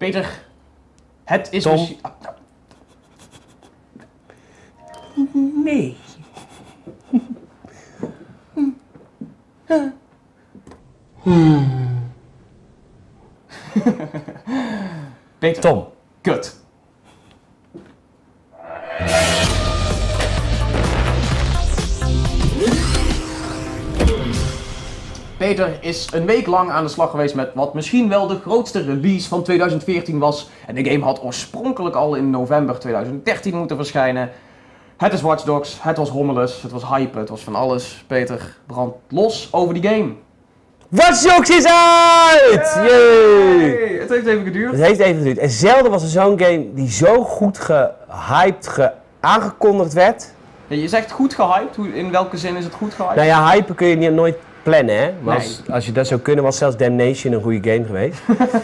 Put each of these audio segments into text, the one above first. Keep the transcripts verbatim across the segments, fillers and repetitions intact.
Peter, het is Tom. misschien... Ah, nou. Nee. Peter. Tom. Kut. Peter is een week lang aan de slag geweest met wat misschien wel de grootste release van tweeduizend veertien was. En de game had oorspronkelijk al in november tweeduizend dertien moeten verschijnen. Het is Watch Dogs, het was rommelus, het was hype, het was van alles. Peter, brand los over die game. Watch Dogs is uit! Yay! Hey, het heeft even geduurd. Het heeft even geduurd. En zelden was er zo'n game die zo goed gehyped, ge aangekondigd werd. Ja, je zegt goed gehyped, Hoe, in welke zin is het goed gehyped? Nou ja, hypen kun je niet, nooit plannen, hè? Maar Nee. als, als je dat zou kunnen, was zelfs Damnation een goede game geweest.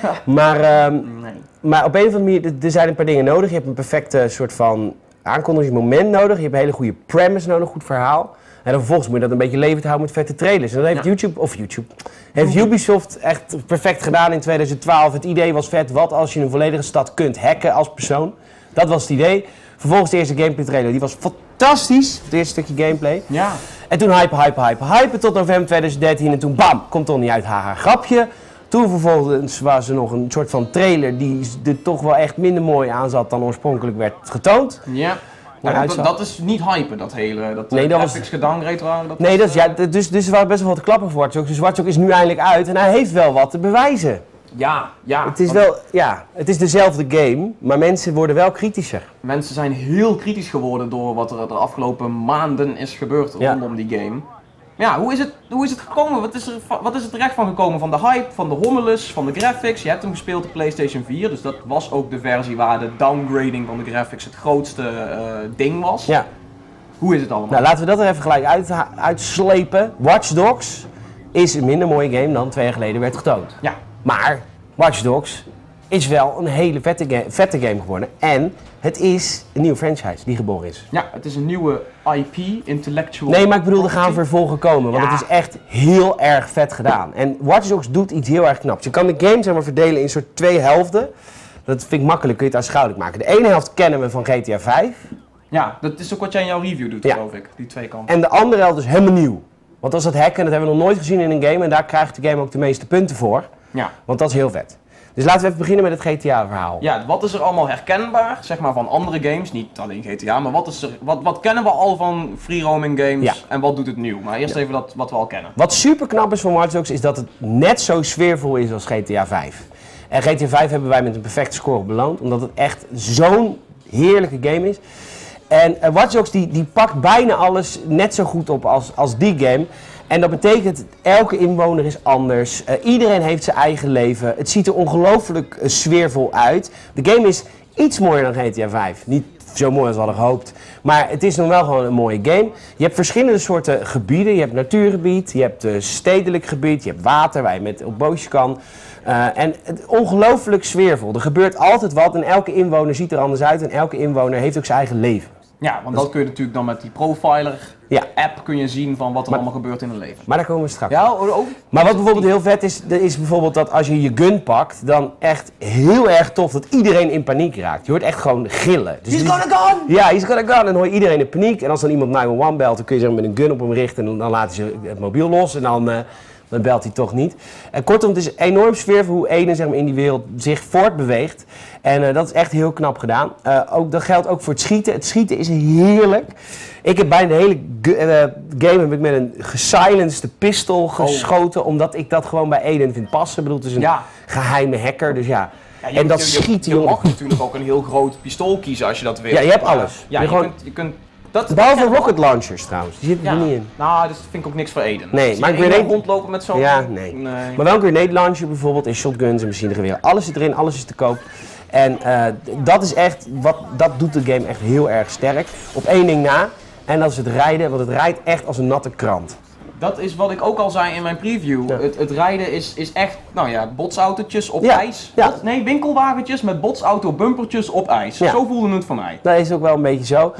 maar, um, Nee. maar op een of andere manier, er- er zijn een paar dingen nodig. Je hebt een perfecte soort van aankondigingsmoment nodig. Je hebt een hele goede premise nodig, een goed verhaal. En dan vervolgens moet je dat een beetje levend houden met vette trailers. En dat heeft Ja. YouTube, of YouTube, heeft Ubisoft echt perfect gedaan in tweeduizend twaalf. Het idee was vet, wat als je een volledige stad kunt hacken als persoon. Dat was het idee. Vervolgens de eerste gameplay trailer, die was fantastisch. Het eerste stukje gameplay. Ja. En toen hype, hype, hype, hype tot november tweeduizend dertien en toen bam, komt toch niet uit, haha, grapje. Toen vervolgens was er nog een soort van trailer die er toch wel echt minder mooi aan zat dan oorspronkelijk werd getoond. Ja. Maar Maar dat, uitzag- dat is niet hypen, dat hele, dat Nee, de dat was- graphics gedowngrade waren. Dat Nee, was, dat is, eh, ja, d- dus, dus er waren best wel wat te klappen voor Watch Dogs. Dus Watch Dogs is nu eindelijk uit en hij heeft wel wat te bewijzen. Ja, ja. Het is want wel, ja, het is dezelfde game, maar mensen worden wel kritischer. Mensen zijn heel kritisch geworden door wat er de afgelopen maanden is gebeurd Ja. rondom die game. Ja, hoe is het, hoe is het gekomen? Wat is, er, va- wat is er terecht van gekomen? Van de hype, van de rommelus, van de graphics? Je hebt hem gespeeld op PlayStation vier, dus dat was ook de versie waar de downgrading van de graphics het grootste eh, ding was. Ja. Hoe is het allemaal? Nou, laten we dat er even gelijk uit, uitslepen. Watch Dogs is een minder mooie game dan twee jaar geleden werd getoond. Ja. Maar Watch Dogs is wel een hele vette, ga vette game geworden. En het is een nieuwe franchise die geboren is. Ja, het is een nieuwe I P, intellectual. Nee, maar ik bedoel, er gaan property. vervolgen komen. Want Ja. het is echt heel erg vet gedaan. En Watch Dogs doet iets heel erg knaps. Je kan de game zeg maar, verdelen in soort twee helften. Dat vind ik makkelijk, kun je het aanschouwelijk maken. De ene helft kennen we van G T A vijf. Ja, dat is ook wat jij in jouw review doet, Ja. geloof ik. Die twee kanten. En de andere helft is helemaal nieuw. Want dat is dat hacken, dat hebben we nog nooit gezien in een game. En daar krijgt de game ook de meeste punten voor. Ja. Want dat is heel vet. Dus laten we even beginnen met het G T A-verhaal. Ja, wat is er allemaal herkenbaar, zeg maar, van andere games? Niet alleen G T A, maar wat, is er, wat, wat kennen we al van free roaming games Ja. en wat doet het nieuw? Maar eerst even dat wat we al kennen. Wat super knap is van Watch Dogs is dat het net zo sfeervol is als G T A vijf. En G T A vijf hebben wij met een perfecte score beloond, omdat het echt zo'n heerlijke game is. En uh, Watch Dogs die, die pakt bijna alles net zo goed op als, als die game. En dat betekent, elke inwoner is anders. Uh, iedereen heeft zijn eigen leven. Het ziet er ongelooflijk uh, sfeervol uit. De game is iets mooier dan G T A vijf. Niet zo mooi als we hadden gehoopt. Maar het is nog wel gewoon een mooie game. Je hebt verschillende soorten gebieden. Je hebt natuurgebied, je hebt uh, stedelijk gebied, je hebt water waar je met op bootje kan. Uh, en het ongelooflijk sfeervol. Er gebeurt altijd wat en elke inwoner ziet er anders uit. En elke inwoner heeft ook zijn eigen leven. Ja, want dat kun je natuurlijk dan met die profiler Ja. app kun je zien van wat er Maar- allemaal gebeurt in het leven. Maar daar komen we straks. Ja, oh, oh. Maar wat bijvoorbeeld heel vet is, er is bijvoorbeeld dat als je je gun pakt, dan echt heel erg tof dat iedereen in paniek raakt. Je hoort echt gewoon gillen. Dus He's die- gonna gone! Ja, he's gonna gone. En dan hoor je iedereen in paniek. En als dan iemand negen een een belt, dan kun je zeg maar met een gun op hem richten. En dan laat hij het mobiel los en dan, uh, dan belt hij toch niet. En kortom, het is enorm sfeervol hoe Eden zeg maar, in die wereld zich voortbeweegt. En uh, dat is echt heel knap gedaan. Uh, ook, dat geldt ook voor het schieten. Het schieten is heerlijk. Ik heb bijna de hele g- uh, game heb ik met een gesilenced pistool geschoten. Omdat ik dat gewoon bij Eden vind passen. Ik bedoel, het is een Ja. geheime hacker. Dus ja. Ja, je- en dat je, je- schieten, je, jongen. mag natuurlijk ook een heel groot pistool kiezen als je dat wil. Ja, je hebt Maar, alles. Ja, Je je, gewoon- kunt, je kunt... Dat, Behalve dat- rocket launchers trouwens. Die zitten Ja, er niet in. nou, dat vind ik ook niks voor Eden. Nee, Zie je maar een grenade- iemand rondlopen met zo'n... Ja, nee. Maar wel een grenade launcher bijvoorbeeld en shotguns en machinegeweer. Alles zit erin, alles is te koop. En eh, dat is echt, wat, dat doet de game echt heel erg sterk. Op één ding na, en dat is het rijden, want het rijdt echt als een natte krant. Dat is wat ik ook al zei in mijn preview. Ja. Het, het rijden is, is echt, nou ja, botsautootjes op Ja, ijs. ja. Bot- nee, winkelwagentjes met botsauto bumpertjes op ijs. Ja. Zo voelde het voor mij. Dat is ook wel een beetje zo. Ja.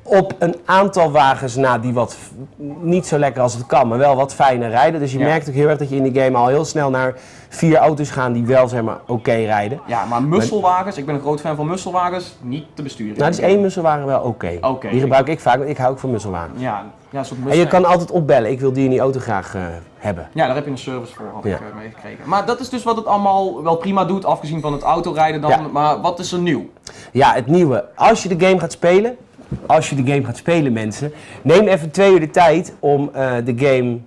op een aantal wagens na die wat niet zo lekker als het kan, maar wel wat fijner rijden. Dus je ja. merkt ook heel erg dat je in die game al heel snel naar vier auto's gaat die wel zeg maar oké okay rijden. Ja, maar musselwagens, ik ben een groot fan van musselwagens, niet te besturen. Nou, dus één musselwagen wel oké. Okay. Okay, die gebruik ik, ik vaak, want ik hou ook van musselwagens. Ja, ja, soort en je kan altijd opbellen, ik wil die in die auto graag uh, hebben. Ja, daar heb je een service voor, had ja. ik uh, meegekregen. Maar dat is dus wat het allemaal wel prima doet, afgezien van het autorijden dan. Ja. Maar wat is er nieuw? Ja, het nieuwe. Als je de game gaat spelen, als je de game gaat spelen mensen, neem even twee uur de tijd om uh, de game,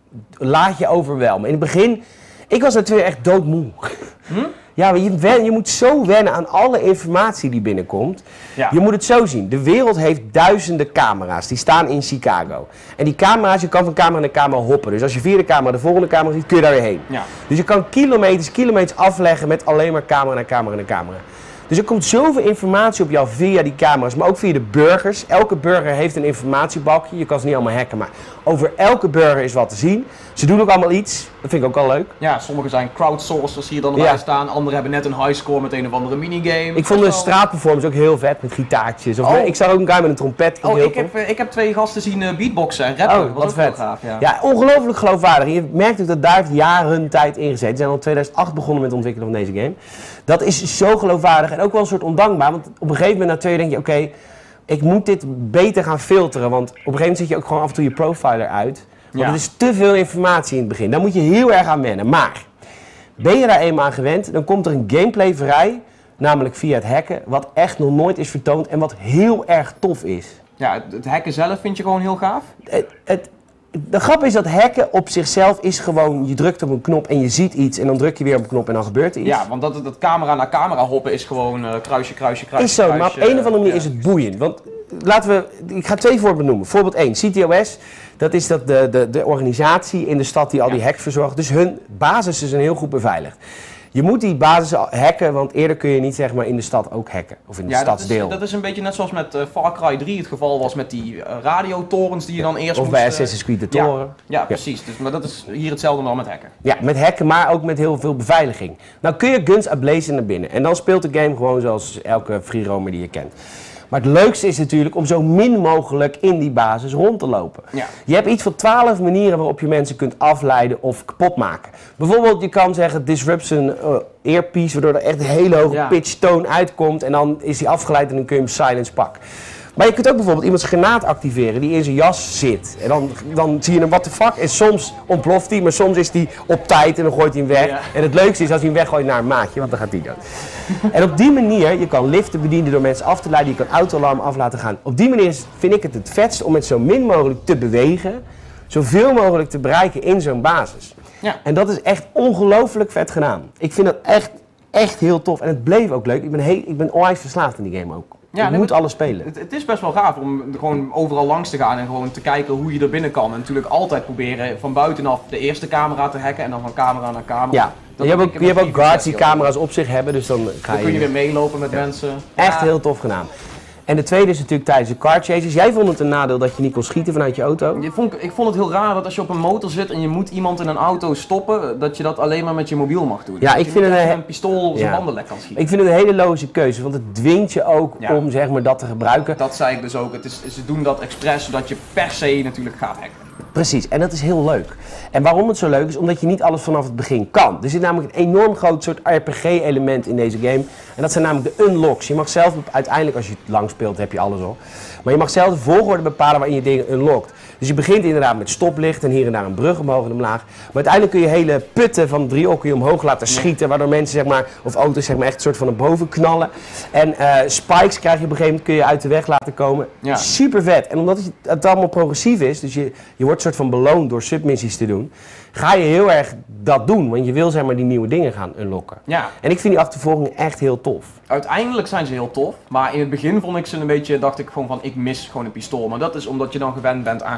laat je overwelmen. In het begin, ik was natuurlijk echt doodmoe. Hm? Ja, maar je, wen, je moet zo wennen aan alle informatie die binnenkomt. Ja. Je moet het zo zien. De wereld heeft duizenden camera's. Die staan in Chicago. En die camera's, je kan van camera naar camera hoppen. Dus als je via de camera de volgende camera ziet, kun je daar weer heen. Ja. Dus je kan kilometers, kilometers afleggen met alleen maar camera naar camera naar camera. Dus er komt zoveel informatie op jou via die camera's, maar ook via de burgers. Elke burger heeft een informatiebakje. Je kan ze niet allemaal hacken, maar over elke burger is wat te zien. Ze doen ook allemaal iets. Dat vind ik ook al leuk. Ja, sommige zijn crowdsourced, zie je dan erbij ja. staan. Anderen hebben net een highscore met een of andere minigame. Ik vond de straatperformance ook heel vet met gitaartjes. Of oh. Ik zag ook een guy met een trompet. Oh, ik heb, ik heb twee gasten zien uh, beatboxen en rappen. Oh, wat vet. Gaaf, ja. ja, ongelooflijk geloofwaardig. Je merkt ook dat daar heeft jaren tijd in gezeten. Ze zijn al in tweeduizend acht begonnen met het ontwikkelen van deze game. Dat is zo geloofwaardig en ook wel een soort ondankbaar. Want op een gegeven moment na twee uur denk je, oké, okay, ik moet dit beter gaan filteren. Want op een gegeven moment zet je ook gewoon af en toe je profiler uit. Want ja. het is te veel informatie in het begin. Daar moet je heel erg aan wennen. Maar ben je daar eenmaal aan gewend, dan komt er een gameplay vrij, namelijk via het hacken, wat echt nog nooit is vertoond en wat heel erg tof is. Ja, het, het hacken zelf vind je gewoon heel gaaf? Het, het, de grap is dat hacken op zichzelf is gewoon, je drukt op een knop en je ziet iets en dan druk je weer op een knop en dan gebeurt er iets. Ja, want dat, dat camera naar camera hoppen is gewoon uh, kruisje, kruisje, kruisje. Is zo, kruisje, maar op een of andere manier ja. is het boeiend. Want laten we, ik ga twee voorbeelden noemen. Voorbeeld één, C T O S. Dat is dat de, de, de organisatie in de stad die al die ja. hacks verzorgt. Dus hun basis is een heel goed beveiligd. Je moet die basis hacken, want eerder kun je niet zeg maar in de stad ook hacken. Of in de ja, stadsdeel. Dat is, dat is een beetje net zoals met uh, Far Cry drie het geval was met die uh, radiotorens die je dan eerst of moest... bij Assassin's Creed de toren. Ja, ja, precies. Dus, maar dat is hier hetzelfde maar met hacken. Ja, met hacken, maar ook met heel veel beveiliging. Nou kun je guns ablazen naar binnen. En dan speelt de game gewoon zoals elke free roamer die je kent. Maar het leukste is natuurlijk om zo min mogelijk in die basis rond te lopen. Ja. Je hebt iets van twaalf manieren waarop je mensen kunt afleiden of kapot maken. Bijvoorbeeld je kan zeggen disrupt een uh, earpiece waardoor er echt een hele hoge ja. pitch toon uitkomt en dan is hij afgeleid en dan kun je hem silence pakken. Maar je kunt ook bijvoorbeeld iemands granaat activeren die in zijn jas zit. En dan, dan zie je hem what the fuck en soms ontploft hij, maar soms is hij op tijd en dan gooit hij hem weg. Ja. En het leukste is als hij hem weggooit naar een maatje, want dan gaat hij dood. En op die manier, je kan liften bedienen door mensen af te leiden, je kan autoalarm af laten gaan. Op die manier vind ik het het vetst om met zo min mogelijk te bewegen, zoveel mogelijk te bereiken in zo'n basis. Ja. En dat is echt ongelooflijk vet gedaan. Ik vind dat echt, echt heel tof en het bleef ook leuk. Ik ben, heel, ik ben onwijs verslaafd in die game ook. Ja, je moet alles spelen. Het, het is best wel gaaf om gewoon overal langs te gaan en gewoon te kijken hoe je er binnen kan. En natuurlijk altijd proberen van buitenaf de eerste camera te hacken en dan van camera naar camera. Ja, je hebt ook, je hebt ook guards die camera's op zich hebben, dus dan ga dan je... kun je weer meelopen met ja. mensen. Echt ja. heel tof gedaan. En de tweede is natuurlijk tijdens de car chases. Jij vond het een nadeel dat je niet kon schieten vanuit je auto? Je vond, ik vond het heel raar dat als je op een motor zit en je moet iemand in een auto stoppen, dat je dat alleen maar met je mobiel mag doen. Ja, dat ik je vind niet het een, een een pistool zijn ja. banden lek kan schieten. Ik vind het een hele logische keuze, want het dwingt je ook ja. om zeg maar, dat te gebruiken. Dat zei ik dus ook. Het is, ze doen dat expres zodat je per se natuurlijk gaat hacken. Precies, en dat is heel leuk. En waarom het zo leuk is, omdat je niet alles vanaf het begin kan. Er zit namelijk een enorm groot soort R P G-element in deze game. En dat zijn namelijk de unlocks. Je mag zelf, uiteindelijk als je het lang speelt, heb je alles al. Maar je mag zelf de volgorde bepalen waarin je dingen unlockt. Dus je begint inderdaad met stoplicht en hier en daar een brug omhoog en omlaag. Maar uiteindelijk kun je hele putten van driehoeken omhoog laten schieten. Waardoor mensen zeg maar, of auto's zeg maar, echt een soort van naar boven knallen. En uh, spikes krijg je op een gegeven moment, kun je uit de weg laten komen. Ja. Super vet. En omdat het allemaal progressief is, dus je, je wordt soort van beloond door submissies te doen, ga je heel erg dat doen. Want je wil zeg maar die nieuwe dingen gaan unlocken. Ja. En ik vind die achtervolgingen echt heel tof. Uiteindelijk zijn ze heel tof, maar in het begin vond ik ze een beetje, dacht ik gewoon van ik mis gewoon een pistool. Maar dat is omdat je dan gewend bent aan G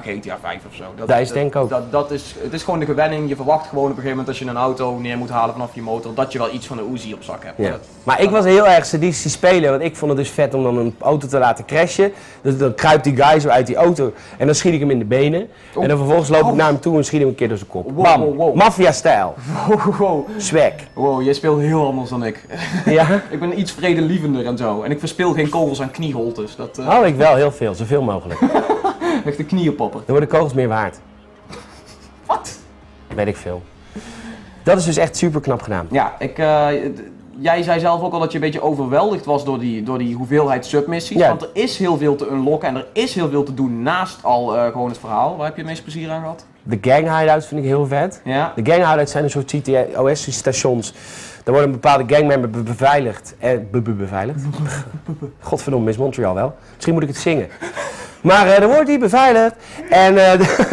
G T A vijf of zo. Dat, Dat is denk ik ook. Dat, dat is, het is gewoon de gewenning. Je verwacht gewoon op een gegeven moment als je een auto neer moet halen vanaf je motor, dat je wel iets van de Uzi op zak hebt. Ja. Dat, Maar ik was heel erg sadistisch spelen, want ik vond het dus vet om dan een auto te laten crashen. Dus dan kruipt die guy zo uit die auto en dan schiet ik hem in de benen. Oh. En dan vervolgens loop ik Oh. naar hem toe en schiet hem een keer door zijn kop. Wow, Bam, wow, wow. maffia-stijl, wow, wow. swag. Wow, jij speelt heel anders dan ik. Ja? Ik ben iets vredelievender en zo. En ik verspil geen kogels aan knieholtes. Dat, uh, Oh, ik wel heel veel, zoveel mogelijk. Dan echt de knieënpopper. worden kogels meer waard. Wat? Weet ik veel. Dat is dus echt super knap gedaan. Ja, ik, uh, d- jij zei zelf ook al dat je een beetje overweldigd was door die, door die hoeveelheid submissies. Ja. Want er is heel veel te unlocken en er is heel veel te doen naast al uh, gewoon het verhaal. Waar heb je het meest plezier aan gehad? De gang hideouts vind ik heel vet. Ja? De gang hideouts zijn een soort C T O S-stations. Daar wordt een bepaalde gangmember be beveiligd. Eh, be be beveiligd? Godverdomme, Miss Montreal wel. Misschien moet ik het zingen. Maar uh, dan wordt die beveiligd. En uh,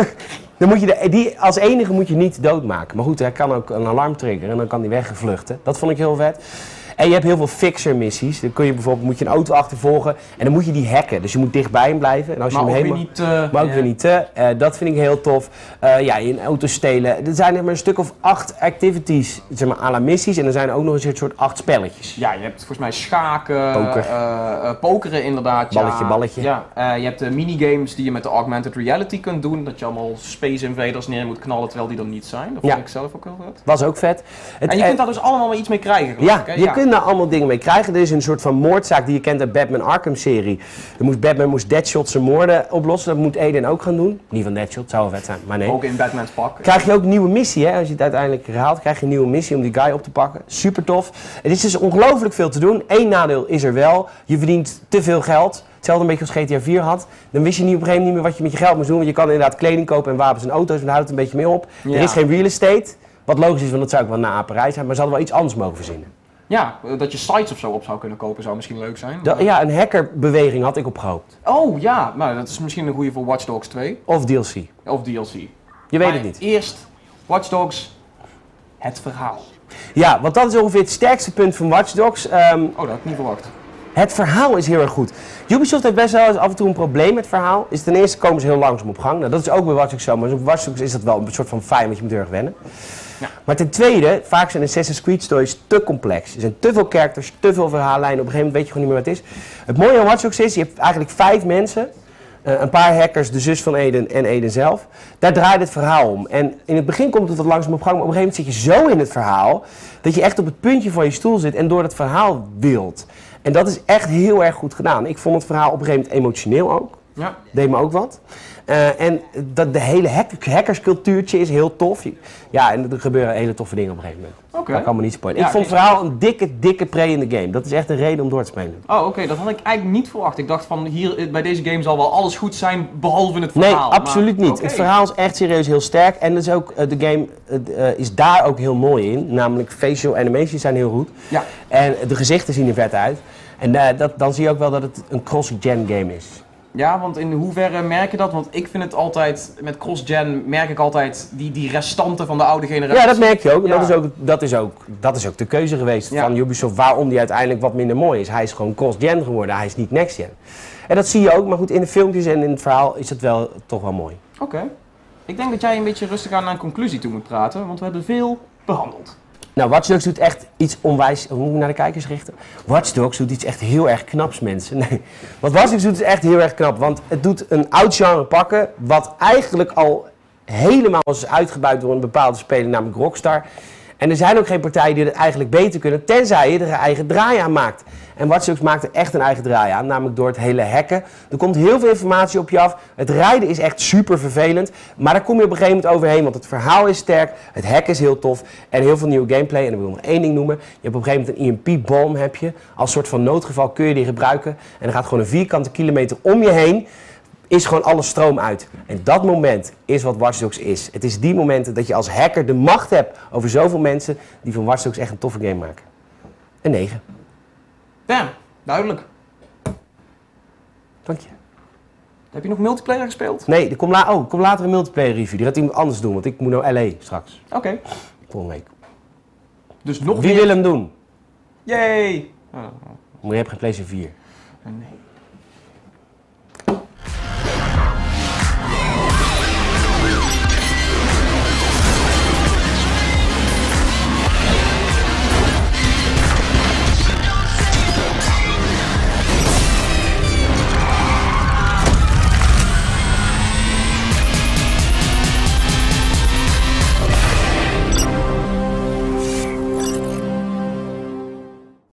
dan moet je de, die, als enige moet je niet doodmaken. Maar goed, hij kan ook een alarm triggeren en dan kan die weggevluchten. Dat vond ik heel vet. En je hebt heel veel fixer missies. Dan kun je bijvoorbeeld moet je een auto achtervolgen en dan moet je die hacken. Dus je moet dichtbij hem blijven. En als je Maar ook hem weer helemaal... niet... Uh, Maar ook ja. weer niet te. Uh, dat vind ik heel tof. Uh, ja, in auto stelen. Er zijn er maar een stuk of acht activities, zeg maar, à la missies. En er zijn ook nog eens een soort acht spelletjes. Ja, je hebt volgens mij schaken, Poker. uh, uh, pokeren inderdaad. Balletje, ja. balletje. Ja, uh, je hebt de minigames die je met de augmented reality kunt doen. Dat je allemaal Space Invaders neer moet knallen terwijl die er niet zijn. Dat Ja. vond ik zelf ook heel vet. Was ook vet. Het, En je eh, kunt daar dus allemaal wel iets mee krijgen. geloof ja, ik, hè? je kunt daar allemaal dingen mee krijgen. Er is een soort van moordzaak die je kent uit Batman Arkham-serie. Moest Batman moest Deadshot zijn moorden oplossen. Dat moet Aiden ook gaan doen. Niet van Deadshot, zou wel vet zijn, maar nee. Ook in Batman's pak. Krijg je ook een nieuwe missie, hè? Als je het uiteindelijk haalt, krijg je een nieuwe missie om die guy op te pakken. Super tof. Het is dus ongelooflijk veel te doen. Eén nadeel is er wel. Je verdient te veel geld. Hetzelfde een beetje als G T A vier had. Dan wist je niet op een gegeven moment niet meer wat je met je geld moest doen. Want je kan inderdaad kleding kopen en wapens en auto's. En daar houdt het een beetje mee op. Ja. Er is geen real estate. Wat logisch is, want dat zou ook wel na aperij zijn. Maar ze hadden wel iets anders mogen verzinnen. Ja, uh, dat je sites of zo op zou kunnen kopen zou misschien leuk zijn. Da- ja, een hackerbeweging had ik op gehoopt. Oh ja, nou dat is misschien een goede voor Watch Dogs twee. Of D L C. Of D L C. Je weet Maar het niet. Eerst Watch Dogs, het verhaal. Ja, want dat is ongeveer het sterkste punt van Watch Dogs. Ehm, Oh, dat had ik niet verwacht. Het verhaal is heel erg goed. Ubisoft heeft best wel eens af en toe een probleem met het verhaal. Is ten eerste komen ze heel langzaam op gang. Nou, dat is ook bij Watch Dogs zo, maar op Watch Dogs is dat wel een soort van fijn, want je moet heel erg wennen. Ja. Maar ten tweede, vaak zijn Assassin's Creed stories te complex. Er zijn te veel characters, te veel verhaallijnen. Op een gegeven moment weet je gewoon niet meer wat het is. Het mooie aan Watch Dogs is, je hebt eigenlijk vijf mensen. Uh, een paar hackers, de zus van Aiden en Aiden zelf. Daar draait het verhaal om. En in het begin komt het wat langzaam op gang, maar op een gegeven moment zit je zo in het verhaal dat je echt op het puntje van je stoel zit en door het verhaal wilt. En dat is echt heel erg goed gedaan. Ik vond het verhaal op een gegeven moment emotioneel ook. Ja. Deed me ook wat. Uh, en dat de hele hack hackerscultuurtje is heel tof. Ja, en er gebeuren hele toffe dingen op een gegeven moment. Oké. Dat kan me niet spoilen. Ja, ik vond het oké. verhaal een dikke, dikke pre in de game. Dat is echt een reden om door te spelen. Oh, oké, dat had ik eigenlijk niet verwacht. Ik dacht van hier bij deze game zal wel alles goed zijn behalve het Nee, verhaal. absoluut maar, niet. oké. Het verhaal is echt serieus heel sterk. En dus ook, uh, de game uh, uh, is daar ook heel mooi in. Namelijk facial animations zijn heel goed. Ja. En de gezichten zien er vet uit. En uh, dat, dan zie je ook wel dat het een cross-gen game is. Ja, want in hoeverre merk je dat? Want ik vind het altijd, met cross-gen merk ik altijd die, die restanten van de oude generatie. Ja, dat merk je ook. En Ja. dat, is ook, dat, is ook, dat is ook de keuze geweest Ja. van Ubisoft waarom die uiteindelijk wat minder mooi is. Hij is gewoon cross-gen geworden, hij is niet next-gen. En dat zie je ook, maar goed, in de filmpjes en in het verhaal is het wel toch wel mooi. Oké. Ik denk dat jij een beetje rustig aan naar een conclusie toe moet praten, want we hebben veel behandeld. Nou, Watch Dogs doet echt iets onwijs... Hoe moet ik naar de kijkers richten? Watch Dogs doet iets echt heel erg knaps, mensen. Nee. Wat Watch Dogs doet is echt heel erg knap. Want het doet een oud genre pakken... wat eigenlijk al helemaal is uitgebuit door een bepaalde speler, namelijk Rockstar. En er zijn ook geen partijen die het eigenlijk beter kunnen... tenzij je er een eigen draai aan maakt. En Watch Dogs maakt er echt een eigen draai aan, namelijk door het hele hacken. Er komt heel veel informatie op je af. Het rijden is echt super vervelend, maar daar kom je op een gegeven moment overheen, want het verhaal is sterk, het hacken is heel tof en heel veel nieuwe gameplay. En dan wil ik nog één ding noemen. Je hebt op een gegeven moment een E M P-bom, heb je. Als soort van noodgeval kun je die gebruiken. En dan gaat gewoon een vierkante kilometer om je heen, is gewoon alle stroom uit. En dat moment is wat Watch Dogs is. Het is die momenten dat je als hacker de macht hebt over zoveel mensen die van Watch Dogs echt een toffe game maken. Een negen. Damn, duidelijk. Dank je. Heb je nog multiplayer gespeeld? Nee, er komt, la oh, er komt later een multiplayer review. Die gaat iemand anders doen, want ik moet naar L A straks. Oké. Volgende week. Dus nog Wie meer... wil hem doen? Yay! Oh, Maar je hebt geen PlayStation vier. nee.